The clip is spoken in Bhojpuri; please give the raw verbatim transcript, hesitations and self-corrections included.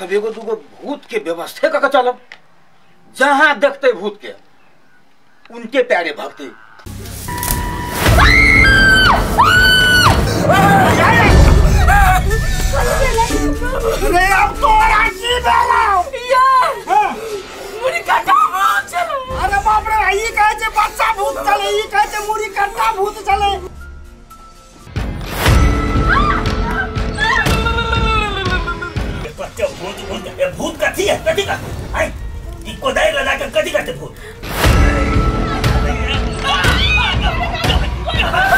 सब एगो दूगो भूत के व्यवस्था करके चलो। जहां देखते भूत के उनके प्यारे भक्ति। अरे अब तो राजी बेलाओ ये मुरी काटा भूत चले। अरे बाप रे ये कहे जे बच्चा भूत चले, ये कहे जे मुरी काटा भूत चले। ये बच्चा भूत भूत ये भूत का थी है कथी का आई इको दाई लगा के कथी करते भूत।